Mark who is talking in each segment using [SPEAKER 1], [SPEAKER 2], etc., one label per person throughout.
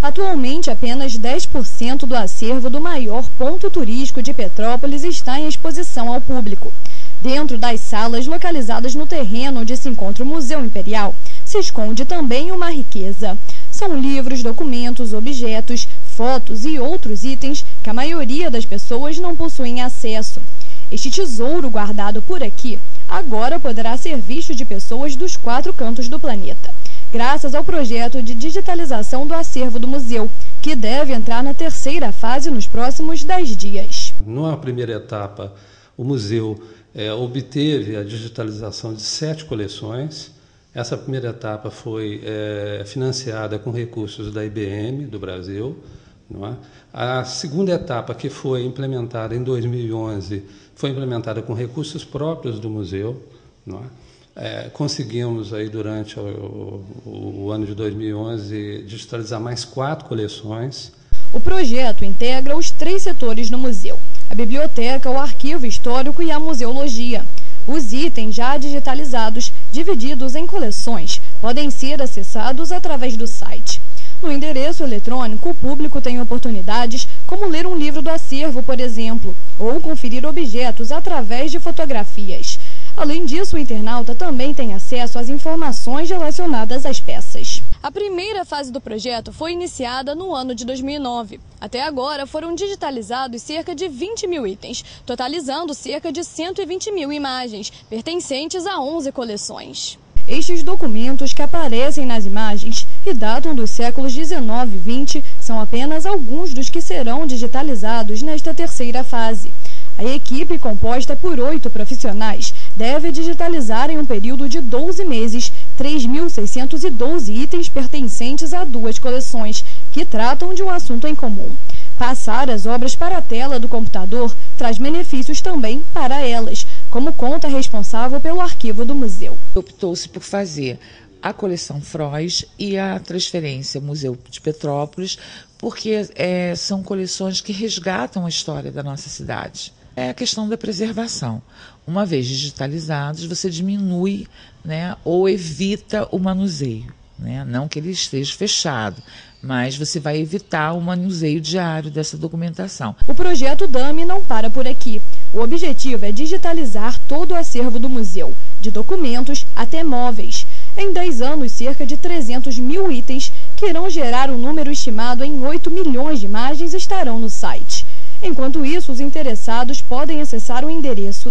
[SPEAKER 1] Atualmente, apenas 10% do acervo do maior ponto turístico de Petrópolis está em exposição ao público. Dentro das salas localizadas no terreno onde se encontra o Museu Imperial, se esconde também uma riqueza. São livros, documentos, objetos, fotos e outros itens que a maioria das pessoas não possuem acesso. Este tesouro guardado por aqui agora poderá ser visto de pessoas dos 4 cantos do planeta, graças ao projeto de digitalização do acervo do museu, que deve entrar na terceira fase nos próximos 10 dias.
[SPEAKER 2] Numa primeira etapa, o museu obteve a digitalização de 7 coleções. Essa primeira etapa foi financiada com recursos da IBM do Brasil. Não é? A segunda etapa, que foi implementada em 2011, foi implementada com recursos próprios do museu. Não é? Conseguimos aí durante o ano de 2011 digitalizar mais 4 coleções.
[SPEAKER 1] O projeto integra os 3 setores no museu: a biblioteca, o arquivo histórico e a museologia. Os itens já digitalizados, divididos em coleções, podem ser acessados através do site. No endereço eletrônico, o público tem oportunidades como ler um livro do acervo, por exemplo, ou conferir objetos através de fotografias. Além disso, o internauta também tem acesso às informações relacionadas às peças. A primeira fase do projeto foi iniciada no ano de 2009. Até agora foram digitalizados cerca de 20 mil itens, totalizando cerca de 120 mil imagens, pertencentes a 11 coleções. Estes documentos que aparecem nas imagens e datam dos séculos 19 e 20 são apenas alguns dos que serão digitalizados nesta terceira fase. A equipe, composta por 8 profissionais, deve digitalizar em um período de 12 meses 3.612 itens pertencentes a 2 coleções, que tratam de um assunto em comum. Passar as obras para a tela do computador traz benefícios também para elas, como conta a responsável pelo arquivo do museu.
[SPEAKER 3] Optou-se por fazer a coleção Frois e a transferência Museu de Petrópolis, porque são coleções que resgatam a história da nossa cidade. É a questão da preservação. Uma vez digitalizados, você diminui, ou evita o manuseio. Não que ele esteja fechado, mas você vai evitar o manuseio diário dessa documentação.
[SPEAKER 1] O projeto DAMI não para por aqui. O objetivo é digitalizar todo o acervo do museu, de documentos até móveis. Em 10 anos, cerca de 300 mil itens, que irão gerar um número estimado em 8 milhões de imagens, estarão no site. Enquanto isso, os interessados podem acessar o endereço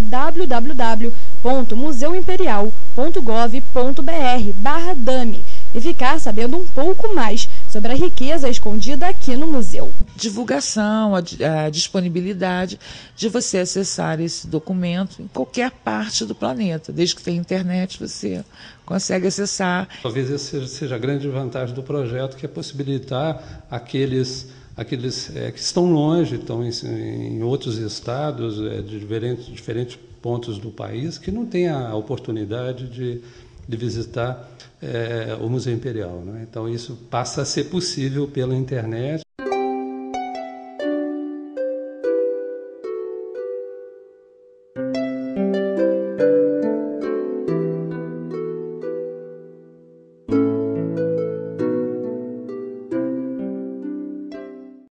[SPEAKER 1] www.museuimperial.gov.br/DAMI e ficar sabendo um pouco mais sobre a riqueza escondida aqui no museu.
[SPEAKER 3] Divulgação, a disponibilidade de você acessar esse documento em qualquer parte do planeta. Desde que tenha internet, você consegue acessar.
[SPEAKER 2] Talvez essa seja a grande vantagem do projeto, que é possibilitar aqueles que estão longe, estão em outros estados, de diferentes pontos do país, que não têm a oportunidade de visitar o Museu Imperial. Então, isso passa a ser possível pela internet.